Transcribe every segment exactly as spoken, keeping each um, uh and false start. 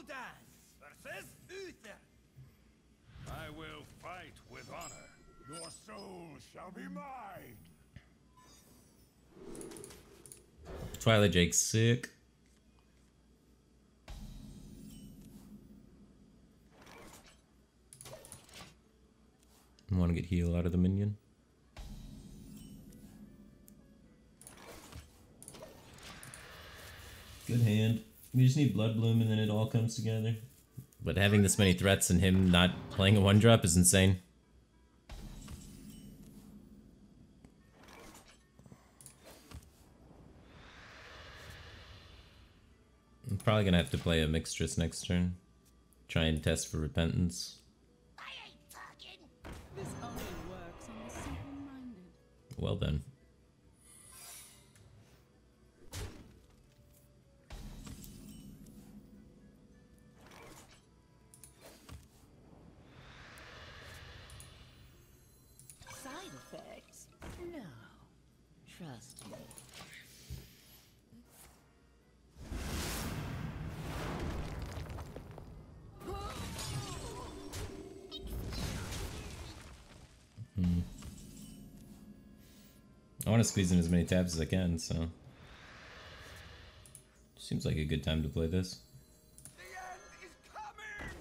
versus Uther. I will fight with honor. Your soul shall be mine. Twilight Jake's sick. I want to get heal out of the minion. Good hand. We just need Blood Bloom and then it all comes together. But having this many threats and him not playing a one drop is insane. I'm probably gonna have to play a Mixtress next turn. Try and test for Repentance. I ain't talking. This only works on the simple-minded. Well then. Side effects? No. Trust me. Hmm. I want to squeeze in as many tabs as I can, so... Seems like a good time to play this. The end is coming.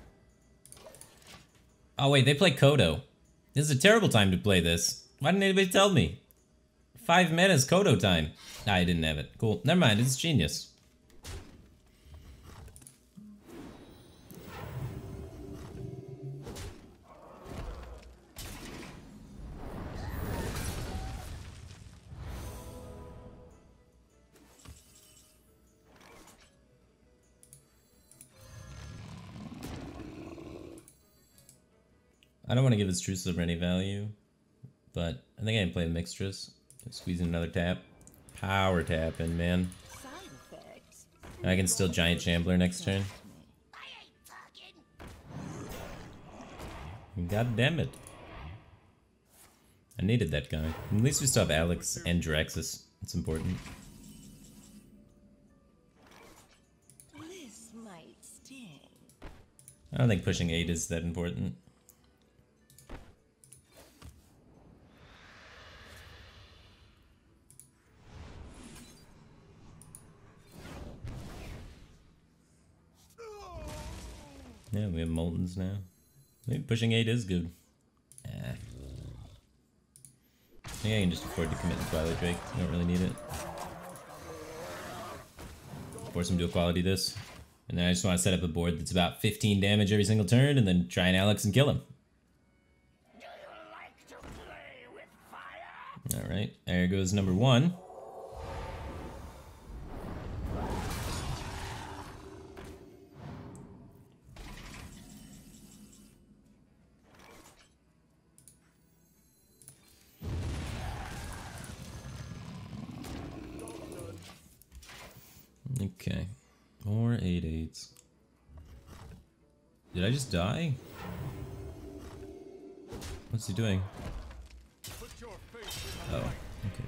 Oh wait, they play Kodo. This is a terrible time to play this. Why didn't anybody tell me? Five mana is Kodo time. Ah, I didn't have it. Cool. Never mind, it's genius. I don't want to give his True Sliver any value, but I think I can play the Mixtress. Squeeze in another tap. Power tap in, man. Side effects? I can still Giant Shambler next turn. I ain't talking. God damn it. I needed that guy. At least we still have Alex and Draxus. It's important. This might sting. I don't think pushing eight is that important. Yeah, we have Moltons now. Maybe pushing eight is good. Ah. I think I can just afford to commit the Twilight Drake. I don't really need it. Force him to equality this. And then I just want to set up a board that's about fifteen damage every single turn and then try and Alex and kill him. Do you like to play with fire? Alright, there goes number one. Okay, more eight eights. Did I just die? What's he doing? Oh, okay.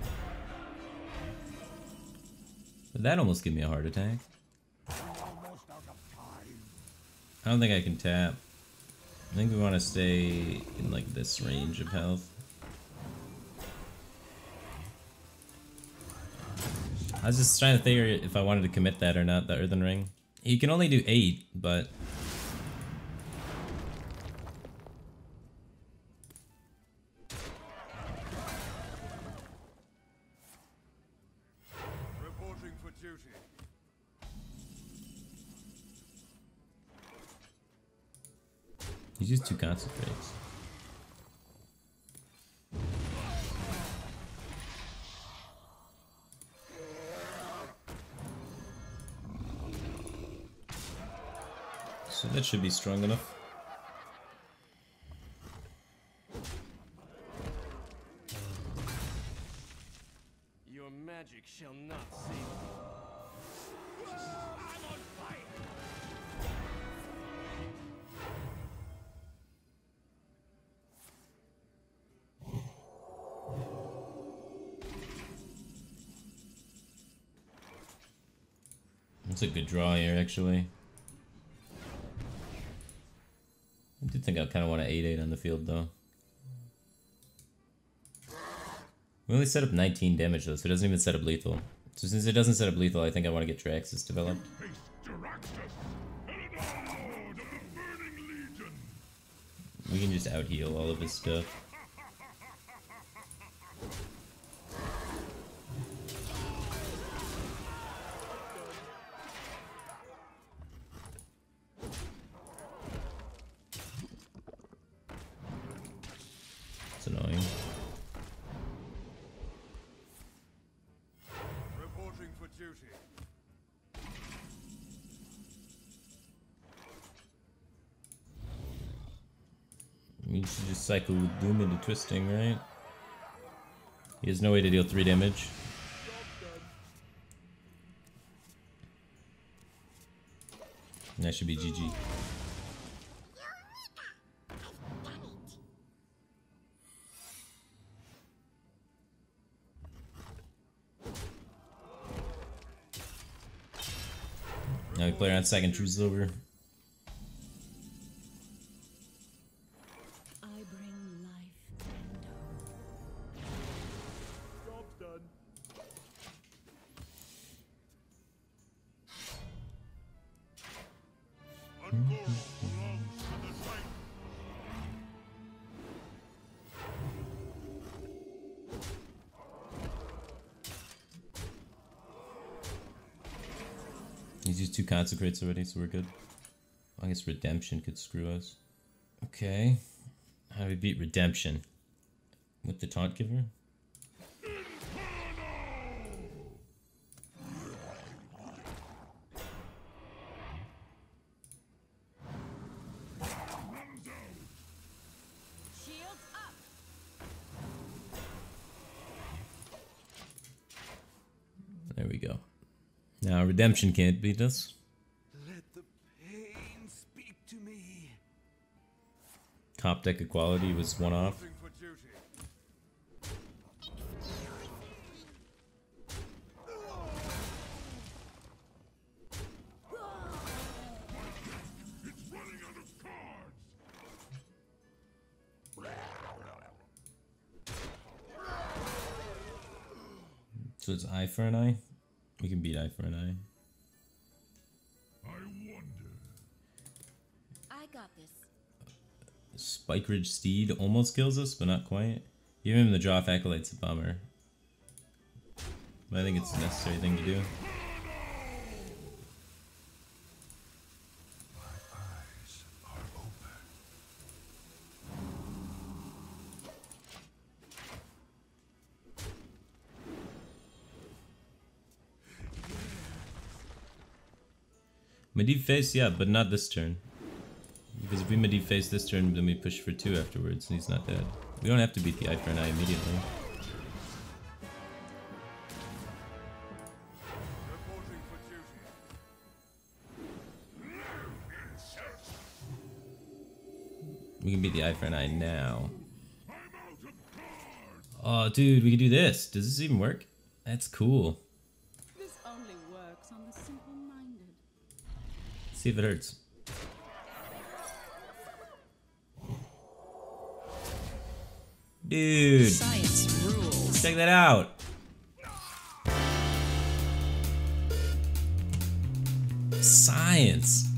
But that almost gave me a heart attack. I don't think I can tap. I think we want to stay in like this range of health. I was just trying to figure if I wanted to commit that or not, the Earthen Ring. You can only do eight, but... Reporting for duty. He's used two concentrates. So that should be strong enough. Your magic shall not save me. I'm on fire. That's a good draw here, actually. I do think I kind of want to eight eight on the field, though. We only set up nineteen damage, though, so it doesn't even set up lethal. So since it doesn't set up lethal, I think I want to get Draxus developed. We can just out-heal all of his stuff. It's annoying. Reporting for duty. You should just cycle with Doom into twisting, right? He has no way to deal three damage. And that should be G G. Now we play around second true silver. I bring life and hope. Job done. Uncle belongs to the site. He's used two consecrates already, so we're good. I guess redemption could screw us. Okay. How do we beat redemption? With the taunt giver? Shields up. There we go. Now redemption can't beat us. Let the pain speak to me. Top deck equality was one off. Reporting for duty. It's running out of cards. So it's eye for an eye? We can beat eye for an eye. I wonder. I got this. Spike Ridge Steed almost kills us, but not quite. Giving him the draw of Acolyte's a bummer. But I think it's a necessary thing to do. My eyes are open. Medivh face, yeah, but not this turn. Because if we Medivh face this turn, then we push for two afterwards, and he's not dead. We don't have to beat the eye for an eye immediately. Reporting for duty. We can beat the eye for an eye now. Oh, dude, we can do this. Does this even work? That's cool. This only works on the simple-minded. See if it hurts. Dude, Science rules. check that out. Science.